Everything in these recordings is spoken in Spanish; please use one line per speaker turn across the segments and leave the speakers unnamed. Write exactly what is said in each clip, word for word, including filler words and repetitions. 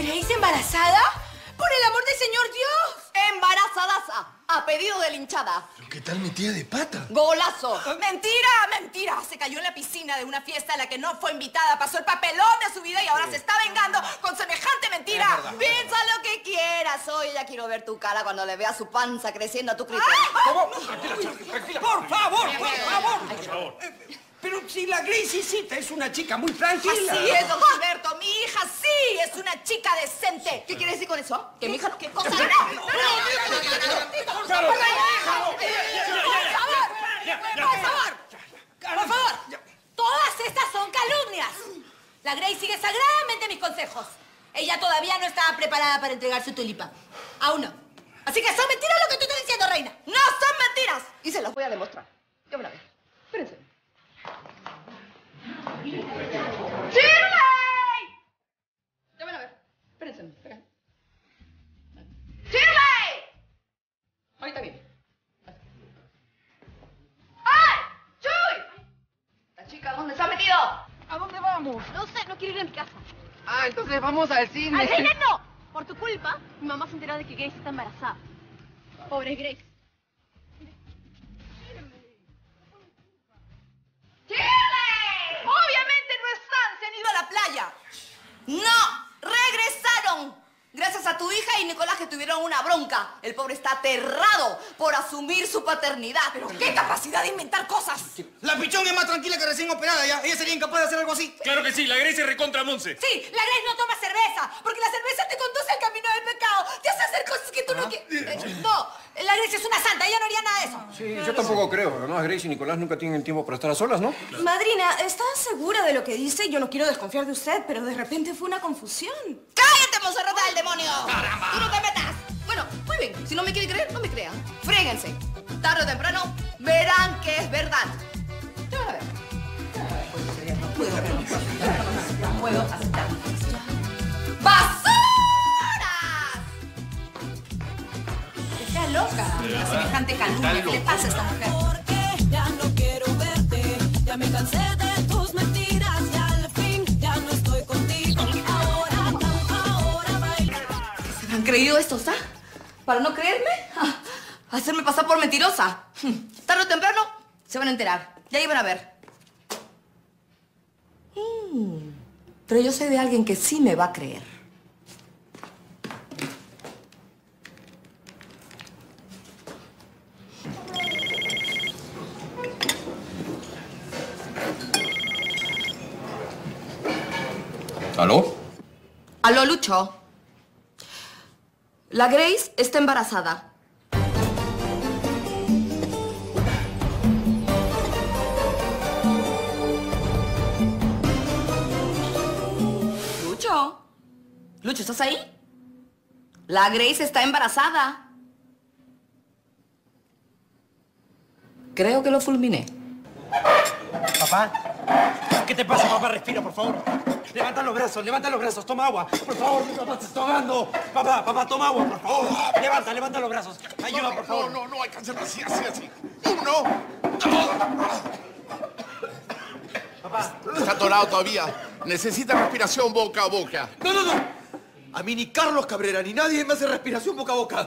¿Grace embarazada? ¡Por el amor del señor Dios!
¡Embarazadaza! A pedido de la hinchada.
¿Pero qué tal mi tía de pata?
¡Golazo!
¡Mentira, mentira! Se cayó en la piscina de una fiesta a la que no fue invitada, pasó el papelón de su vida y ahora se está vengando con semejante mentira.
Piensa lo que quieras. Hoy ya quiero ver tu cara cuando le veas su panza creciendo a tu criterio.
¿Cómo? Tranquila, Charlie, tranquila. Por favor, por favor. Por favor. Pero si la Graciecita es una chica muy tranquila.
Así es, don Gilberto. Mi hija sí es una chica decente.
¿Qué quiere decir con eso? Que mi hija no...
¿Qué cosa?
Por
¡Por favor! ¡Por favor! Todas estas son calumnias. La Grace sigue sagradamente mis consejos. Ella todavía no estaba preparada para entregar su tulipa. Aún no. Así que son mentiras lo que tú estás diciendo, reina.
¡No son mentiras! Y se las voy a demostrar. Ya van a ver. Espérense. ¡Shirley! Ya van a ver. Espérense. Espérense. ¡Shirley! Ahorita viene. ¡Ay! ¡Chuy! ¿La chica dónde se ha metido?
¿A dónde vamos? No sé, no quiero ir a mi casa.
Ah, entonces vamos al cine.
¡Al cine no! Por tu culpa, mi mamá se enteró de que Grace está embarazada. Pobre Grace.
¡Shirley!
Obviamente no están, se han ido a la playa.
¡No! ¡Regresaron! Gracias a tu hija y Nicolás que tuvieron una bronca. El pobre está aterrado por asumir su paternidad.
Pero qué capacidad de inventar cosas.
La pichón es más tranquila que recién operada ya. Ella sería incapaz de hacer algo así.
Claro que sí, la Grace es recontra Monse.
Sí, la Grace no toma cerveza, porque la cerveza te conduce al camino del pecado. Te hace hacer cosas que tú no quieres. Eh, no, la Grace es una santa, ella no haría nada de eso.
Sí, yo tampoco creo. Además, Grace y Nicolás nunca tienen tiempo para estar a solas, ¿no?
Madrina, ¿está segura de lo que dice? Yo no quiero desconfiar de usted, pero de repente fue una confusión.
¡Cállate, Monserrata del demonio! ¡Caramba! ¡Tú no te metas! Bueno, muy bien. Si no me quieren creer, no me crean. Fréguense. Tarde o temprano verán que es verdad. ¿Qué van a ver? No puedo, no puedo aceptar. ¡Basuras!
Está loca. La semejante calumnia. ¿Qué le pasa a esta mujer?
Porque ya no quiero verte. Ya me cansé de tus mentiras. Y al fin ya no estoy contigo. Ahora, ahora baila.
¿Se me han creído estos, ah? ¿Para no creerme? Ah, hacerme pasar por mentirosa. Tarde o temprano se van a enterar. Ya iban a ver. Mm, pero yo sé de alguien que sí me va a creer.
¿Aló?
Aló, Lucho. La Grace está embarazada. Lucho. Lucho, ¿estás ahí? La Grace está embarazada. Creo que lo fulminé.
Papá, ¿qué te pasa, papá? Respira, por favor. Levanta los brazos, levanta los brazos, toma agua. Por favor, mi papá se está ahogando. Papá, papá, toma agua, por favor. Levanta, levanta los brazos. Ayuda,
no,
por favor.
No, no, no, hay que hacerlo así, así, así. Uno, dos.
Papá.
Está atorado todavía. Necesita respiración boca a boca.
No, no, no. A mí ni Carlos Cabrera ni nadie me hace respiración boca a boca.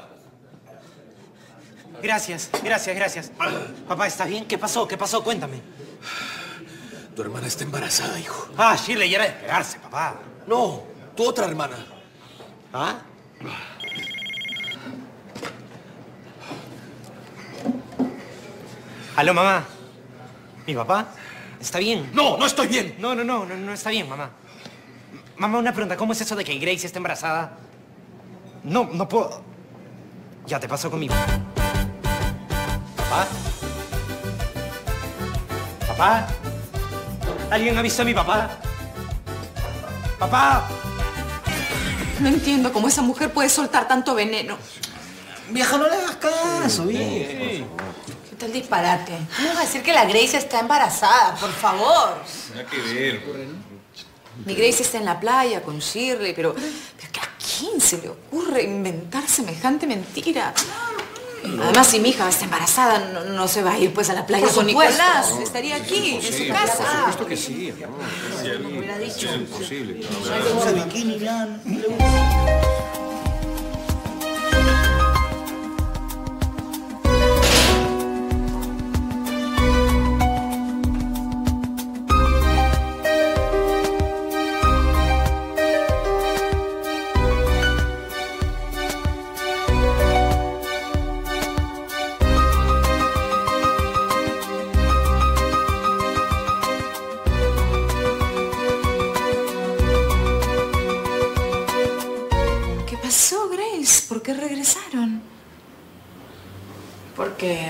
Gracias, gracias, gracias. Papá, ¿estás bien? ¿Qué pasó? ¿Qué pasó? Cuéntame.
Tu hermana está embarazada, hijo.
Ah, Shirley, ya era de esperarse, papá.
No, tu otra hermana.
¿Ah? Aló, mamá. ¿Mi papá? ¿Está bien?
No, no estoy bien.
No, no, no, no, no está bien, mamá. Mamá, una pregunta. ¿Cómo es eso de que Grace está embarazada? No, no puedo... Ya te pasó conmigo. ¿Papá? ¿Papá? ¿Alguien ha visto a mi papá? ¡Papá!
No entiendo cómo esa mujer puede soltar tanto veneno.
Vieja, no le hagas caso, bien.
¿Qué tal disparate? ¿Cómo vas a decir que la Grace está embarazada? Por favor.
Nada que ver.
Mi Grace está en la playa con Shirley, pero, pero ¿a quién se le ocurre inventar semejante mentira?
Además, si mi hija está embarazada, no, no se va a ir pues a la playa
Por
con
supuesto.
Nicolás. Estaría aquí, en su casa.
Por supuesto que sí, amor.
Me hubiera dicho.
Es imposible.
Usa bikini, Lan.
¿Qué pasó, Grace? ¿Por qué regresaron?
Porque...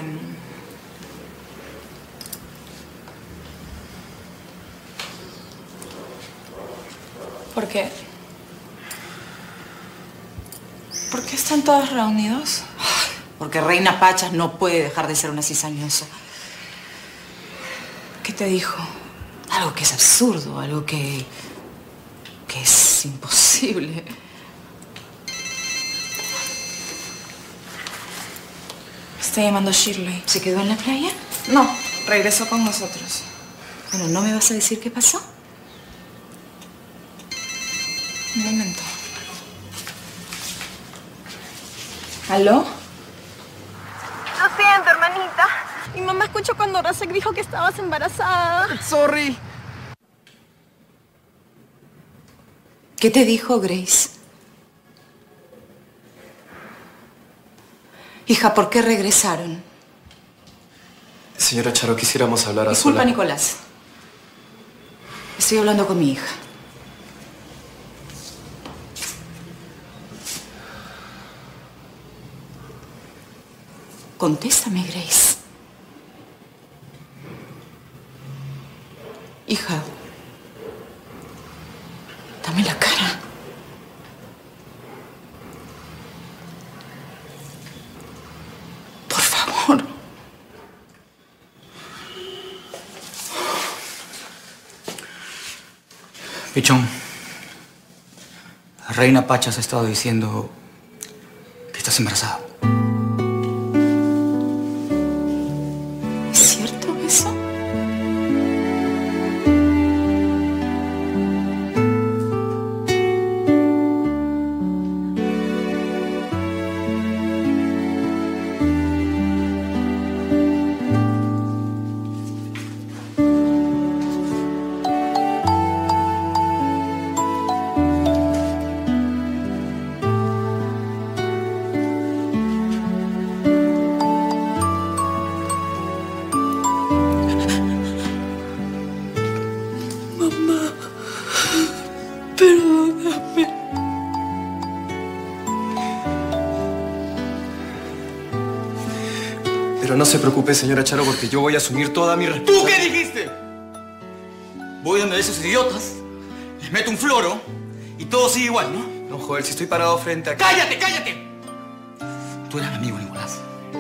¿Por qué? ¿Por qué están todos reunidos?
Porque Reina Pachas no puede dejar de ser una cizañosa.
¿Qué te dijo?
Algo que es absurdo, algo que... que es imposible.
Está llamando Shirley.
¿Se quedó en la playa?
No, regresó con nosotros.
Bueno, ¿no me vas a decir qué pasó?
Un momento. ¿Aló?
Lo siento, hermanita. Mi mamá escuchó cuando Razek dijo que estabas embarazada.
Sorry.
¿Qué te dijo Grace? Hija, ¿por qué regresaron?
Señora Charo, quisiéramos hablar a
Disculpa,
solas.
Nicolás. Estoy hablando con mi hija. Contéstame, Grace. Hija, dame la cara. Por favor.
Pichón, Reina Pachas ha estado diciendo que estás embarazada.
¿Es cierto eso?
Mamá, perdóname.
Pero no se preocupe, señora Charo, porque yo voy a asumir toda mi responsabilidad.
¿Tú qué dijiste? Voy donde esos idiotas, les meto un floro y todo sigue igual, ¿no?
No, Joel, si estoy parado frente a...
¡Cállate, cállate! Tú eres mi amigo, Nicolás.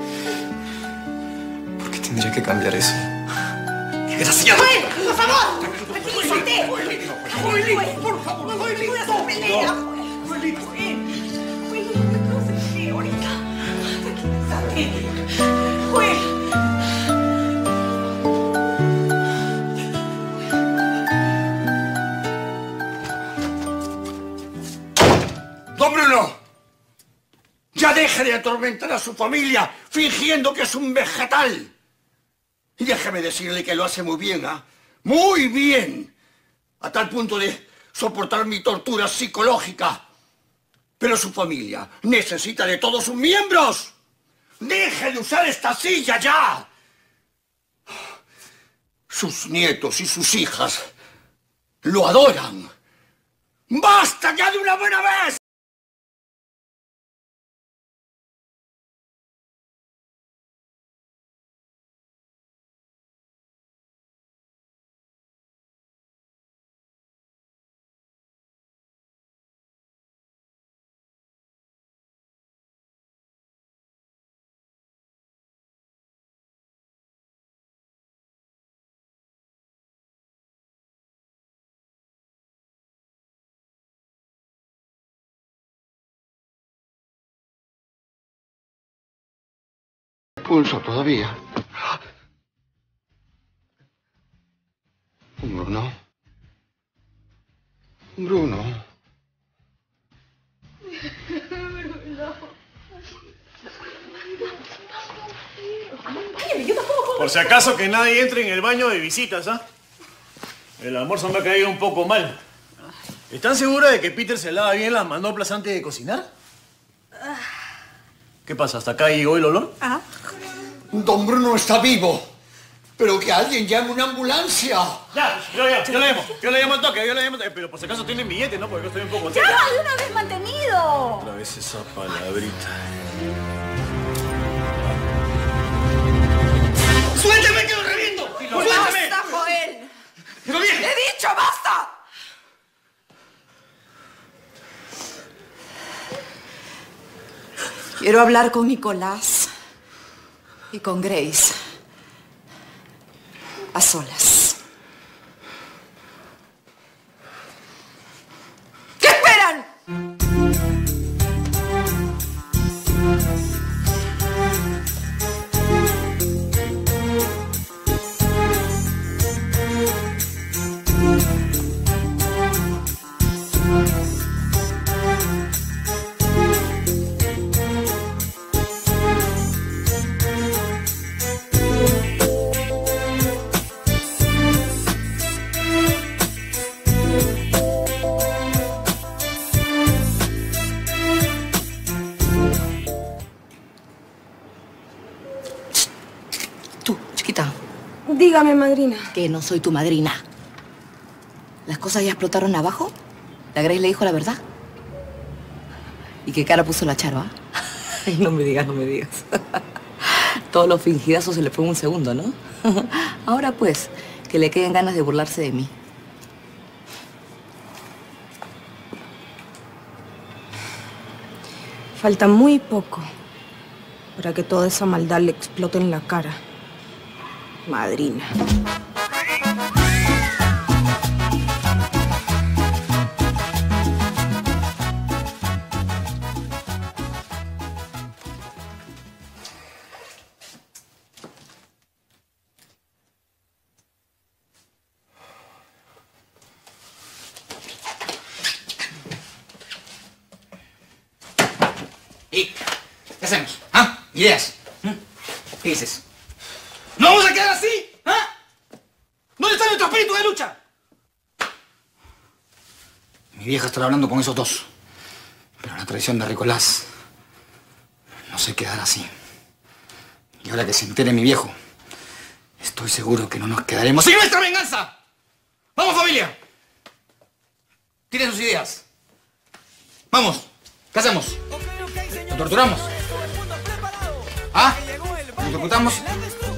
¿Por qué tendría que cambiar eso?
¡Desgraciado!
¡Joel, por favor! ¡Tranquilízate! ¡Joel, por favor! ¡Joel, no puedes hacer pelea! ¡Joel, Joel! ¡Joel, no puedes hacer pelea ahorita! ¡Tranquilízate! ¡Joel!
¡Don Bruno! ¡Ya deje de atormentar a su familia fingiendo que es un vegetal! Y déjeme decirle que lo hace muy bien, ¿ah? ¡Muy bien! A tal punto de soportar mi tortura psicológica. Pero su familia necesita de todos sus miembros. ¡Deje de usar esta silla ya! Sus nietos y sus hijas lo adoran. ¡Basta ya de una buena vez!
pulso todavía. Bruno. Bruno.
Por si acaso que nadie entre en el baño de visitas, ¿ah? El almuerzo me ha caído un poco mal. ¿Están seguras de que Peter se lava bien las manoplas antes de cocinar? ¿Qué pasa? ¿Hasta acá llegó el olor?
Ah.
Don Bruno está vivo. Pero que alguien llame una ambulancia.
Ya, yo, yo, yo le llamo. Yo le llamo al toque, yo le llamo al toque. Pero por si acaso tienen billete, ¿no? Porque yo estoy un poco...
¡Ya, de una vez mantenido!
Otra vez esa palabrita.
¡Suélteme que lo reviento! ¡Suélteme!
¡Basta, Joel!
¡Pero bien!
¡He dicho basta! Quiero hablar con Nicolás y con Grace. A solas. ¿Qué esperan?
Dígame, madrina.
Que no soy tu madrina. ¿Las cosas ya explotaron abajo? ¿La Grace le dijo la verdad? ¿Y qué cara puso la Charo, ah? Ay, no me digas, no me digas. Todos los fingidazos se le fue en un segundo, ¿no? Ahora pues, que le queden ganas de burlarse de mí.
Falta muy poco para que toda esa maldad le explote en la cara. Madrina.
¿Y qué hacemos? ¿Ah? ¿Ideas? ¿Mm? ¿Qué dices? ¿No vamos a quedar así? ¿Ah? ¿Dónde está nuestro espíritu de lucha? Mi vieja estará hablando con esos dos. Pero la traición de Nicolás no se quedará así. Y ahora que se entere mi viejo, estoy seguro que no nos quedaremos sin nuestra venganza. ¡Vamos, familia! Tiren sus ideas. Vamos. ¿Qué hacemos? ¿Lo torturamos? ¿Ah? ¿Lo ejecutamos?